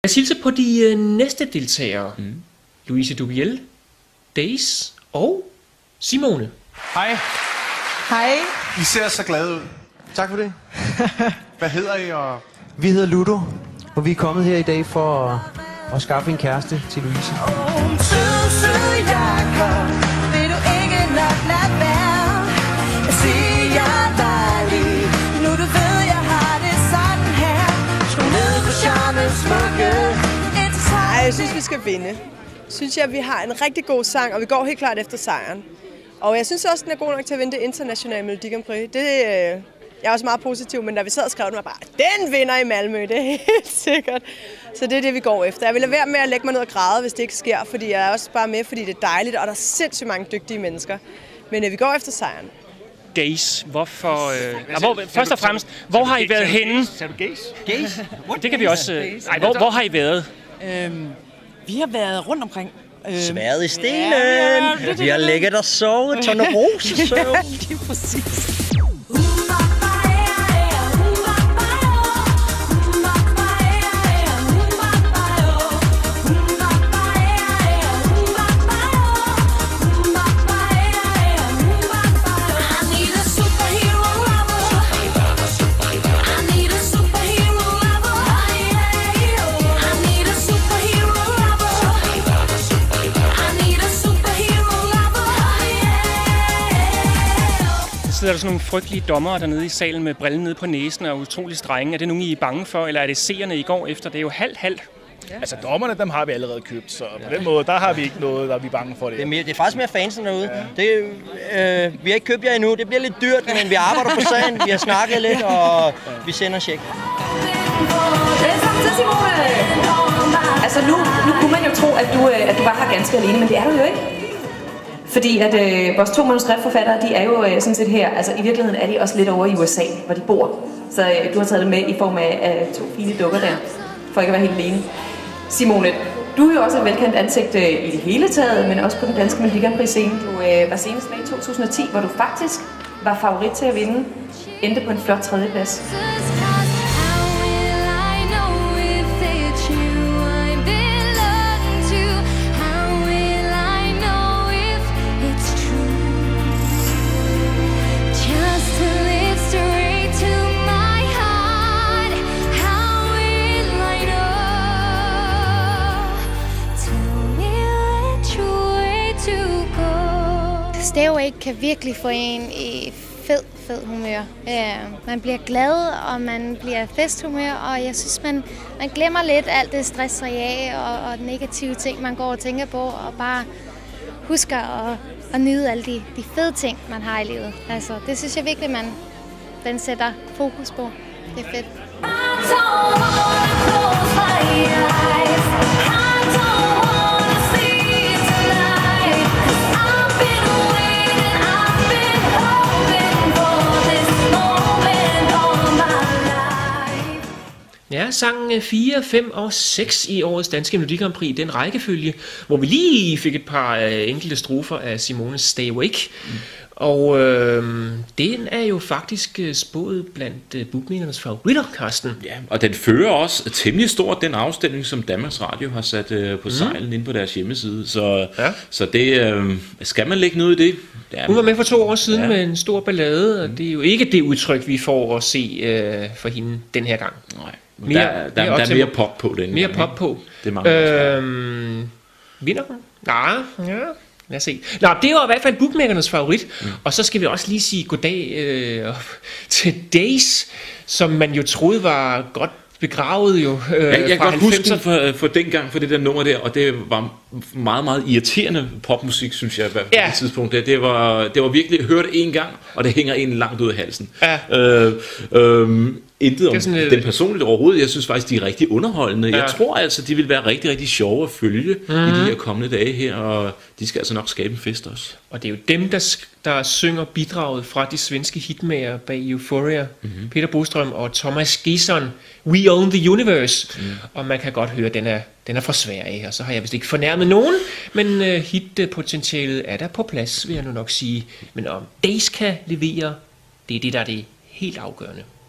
Jeg hilser på de næste deltagere. Louise Dubiel, Days og Simone. Hej. Hej. I ser så glade ud. Tak for det. Hvad hedder I? Og... Vi hedder Ludo, og vi er kommet her i dag for at skaffe en kæreste til Louise. Jeg synes, vi skal vinde. Synes jeg, at vi har en rigtig god sang, og vi går helt klart efter sejren. Og jeg synes også, den er god nok til at vinde det internationale Melodi Grand Prix. Jeg er også meget positiv, men da vi sad og skrev den, var bare, den vinder i Malmø, det er helt sikkert. Så det er det, vi går efter. Jeg vil lade være med at lægge mig ned og græde, hvis det ikke sker, fordi jeg er også bare med, fordi det er dejligt, og der er sindssygt mange dygtige mennesker. Men vi går efter sejren. Days, hvorfor... først og fremmest, hvor har I været henne? Sagde du gays? Gays? Det kan vi også... hvor har I været? Vi har været rundt omkring. Sværet i stenen. Vi har ligget og sovet. Tornerose-søvn. Lige præcis. Sidder der sådan nogle frygtelige dommere dernede i salen med brillen nede på næsen og utrolig strenge. Er det nogen, I er bange for, eller er det seerne, I går efter? Det er jo halvt. Ja. Altså dommerne, dem har vi allerede købt, så på den måde, der har vi ikke noget, der vi er bange for det. Det er faktisk mere fansen derude. Ja. Vi har ikke købt jer endnu. Det bliver lidt dyrt, men vi arbejder på sagen. Vi har snakket lidt, og vi sender check. Velkommen til, Simone! Altså nu kunne man jo tro, at du var her ganske alene, men det er du jo ikke. Fordi at vores 2 manuskriptforfattere, de er jo sådan set her, altså i virkeligheden er de også lidt over i USA, hvor de bor. Så du har taget det med i form af 2 fine dukker der, for ikke at være helt alene. Simone, du er jo også et velkendt ansigt i det hele taget, men også på den danske Melodi Grand Prix scene. Du var senest med i 2010, hvor du faktisk var favorit til at vinde, endte på en flot 3. plads. Stay Awake kan virkelig få en i fed humør. Man bliver glad, og man bliver festhumør, og jeg synes, man glemmer lidt alt det stress og jag og negative ting, man går og tænker på, og bare husker at nyde alle de fede ting, man har i livet. Altså, det synes jeg virkelig, den sætter fokus på. Det er fedt. Ja, sang 4, 5 og 6 i årets danske Melodi Grand Prix, den rækkefølge, hvor vi lige fik et par enkelte strofer af Simones Stay Awake. Og den er jo faktisk spået blandt bookmakernes favoritter, Carsten. Ja, og den fører også temmelig stort den afstemning, som Danmarks Radio har sat på sejlen inde på deres hjemmeside. Så det skal man lægge noget i det. Hun var med for 2 år siden med en stor ballade, og det er jo ikke det udtryk, vi får at se for hende den her gang. Nej, der er mere pop på den. Mere pop på. Det er mange vinder hun? Ja. Lad os se. Nå, det var i hvert fald bookmakernes favorit. Og så skal vi også lige sige goddag til Days, som man jo troede var godt begravet jo. Jeg kan godt huske den for dengang, for det der nummer der, og det var meget, meget irriterende popmusik, synes jeg, på det tidspunkt. Det var virkelig hørt en gang, og det hænger en langt ud af halsen. Intet om den personligt overhovedet. Jeg synes faktisk, de er rigtig underholdende. Jeg tror altså, de vil være rigtig, rigtig sjove at følge i de her kommende dage her, og de skal altså nok skabe en fest også. Og det er jo dem, der synger bidraget fra de svenske hitmager bag Euphoria, Peter Boström og Thomas Gesson, We Own the Universe. Og man kan godt høre, den er fra Sverige, og så har jeg vist ikke fornærmet nogen, men hitpotentialet er der på plads, vil jeg nu nok sige. Men om Days kan levere, det er det, der er det helt afgørende.